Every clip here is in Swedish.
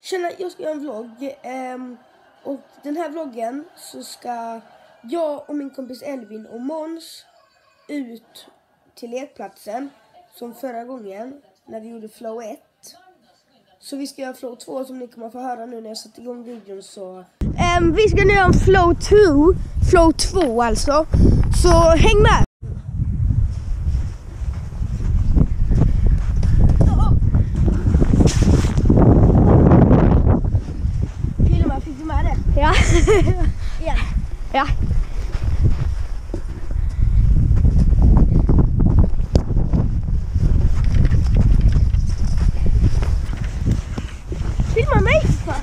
Tjena, jag ska göra en vlogg. Och den här vloggen så ska jag och min kompis Elvin och Måns ut till lekplatsen som förra gången när vi gjorde flow 1. Så vi ska göra flow 2 som ni kommer få höra nu när jag sätter igång videon. Så vi ska nu göra en flow 2 alltså. Så häng med! Fick du med det? Ja. Igen. Ja. Filma mig!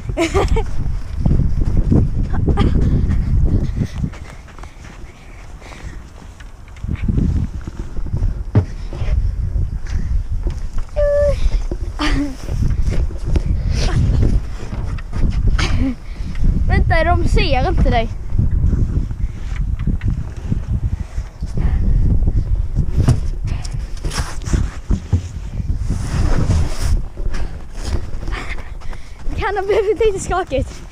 Vänta, de ser inte dig. Det kan ha blivit lite skakigt.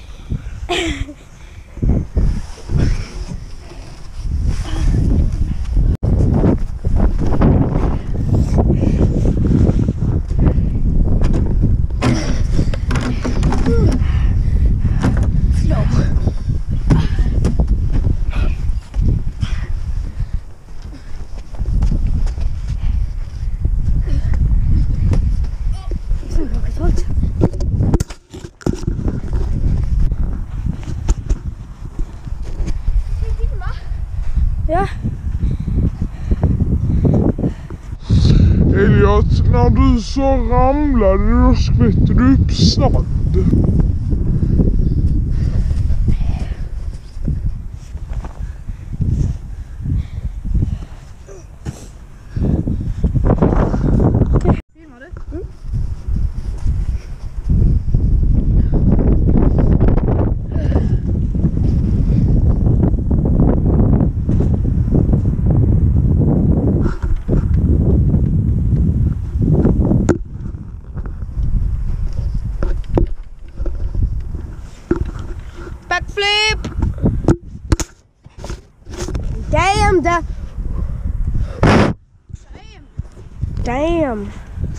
Ja. Elliot, när du så ramlade då skvätte du upp snabb. Filmar du? Backflip! Damn! Damn!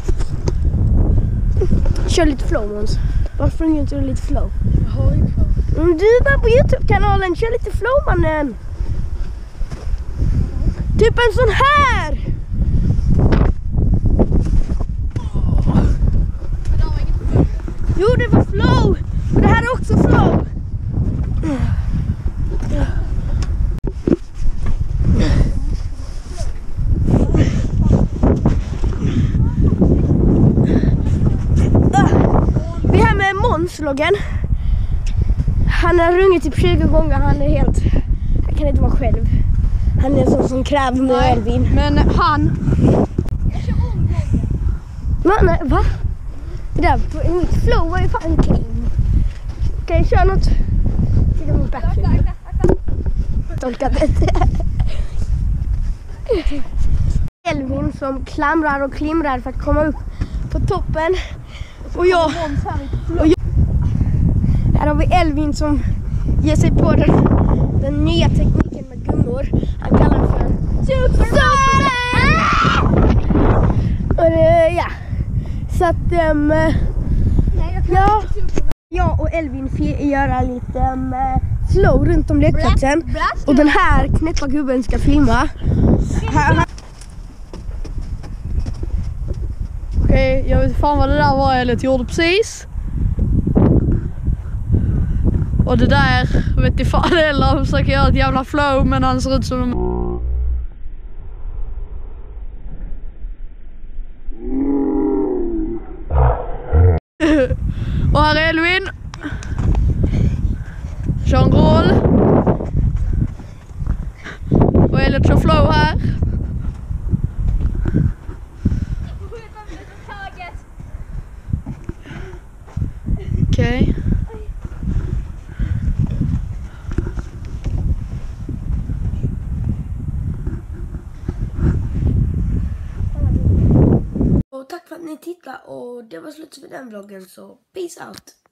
Kör lite flow, Måns. Varför springer inte du lite flow? Jag har inte flow. Du är bara på YouTube-kanalen. Kör lite flow, mannen. Typ en sån här! Det var inget flow. Jo, det var flow! Och det här är också flow! Vi är här med Måns-loggen. Han har rungit typ 20 gånger. Han är helt... Han kan inte vara själv. Han är en sån som kräver mig och Elvin. Men han... Nej, va? Det där, mitt flow var ju fan clean. Okej, kör något. Titta mot backflip. Tolkat det. Elvin som klamrar och klimrar för att komma upp på toppen. Och jag... Här har vi Elvin som ger sig på den nya tekniken med gummor. Han kallar det för Super! Och det, ja. Så att, ja. Jag och Elvin göra lite flow runt om lekplatsen. Och den här knäppa gubben ska filma. Okej, jag vet fan vad det där var Elliot gjorde precis. Och det där vet jag fan heller. Han försöker göra ett jävla flow men han ser ut som en... Och här är Elvin. Kör en roll. Och Elliot kör flow här. Okej. Och tack för att ni tittade och det var slut för den vloggen, så peace out!